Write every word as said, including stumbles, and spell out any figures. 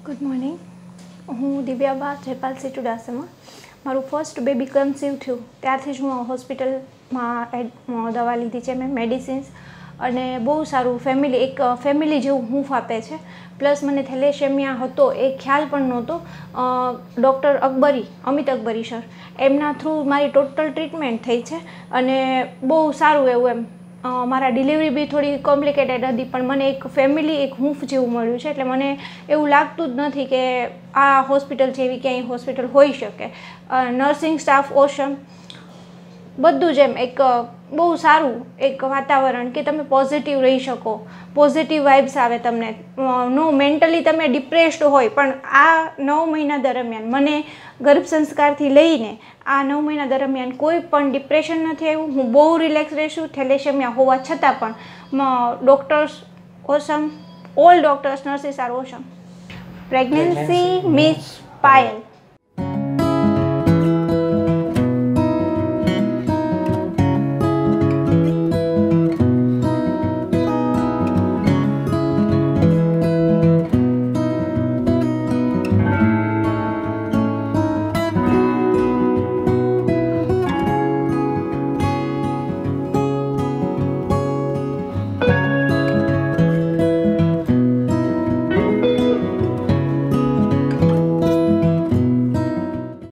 Good morning. હું દિવ્યાબા જયપાલસિંહ ચુડાસમા. મારું first baby conceive થયું ત્યારથી જ હું હોસ્પિટલમાં એડ દવા લીધી છે, મેં મેડિસિન્સ, અને બહુ સારું ફેમિલી એક ફેમિલી જેવું હૂંફ આપે છે. પ્લસ મને થેલેસેમિયા હતો એ ખ્યાલ પણ નહોતો. ડૉક્ટર અકબરી અમિત અકબરી સર એમના થ્રુ મારી ટોટલ ટ્રીટમેન્ટ થઈ છે, અને બહુ સારું એવું એમ મારા ડિલિવરી બી થોડી કોમ્પ્લિકેટેડ હતી, પણ મને એક ફેમિલી એક હૂંફ જેવું મળ્યું છે. એટલે મને એવું લાગતું જ નથી કે આ હોસ્પિટલ જેવી ક્યાંય હોસ્પિટલ હોઈ શકે. નર્સિંગ સ્ટાફ ઓસમ, બધું જ એમ એક બહુ સારું એક વાતાવરણ કે તમે પોઝિટિવ રહી શકો, પોઝિટિવ વાઇબ્સ આવે તમને. નો મેન્ટલી તમે ડિપ્રેસ્ડ હોય, પણ આ નવ મહિના દરમિયાન મને ગર્ભ સંસ્કારથી લઈને આ નવ મહિના દરમિયાન કોઈ પણ ડિપ્રેશન નથી આવ્યું. હું બહુ રિલેક્સ રહીશું થેલેસેમિયા હોવા છતાં પણ. Doctors awesome, all doctors nurses are awesome. Pregnancy miss Payal.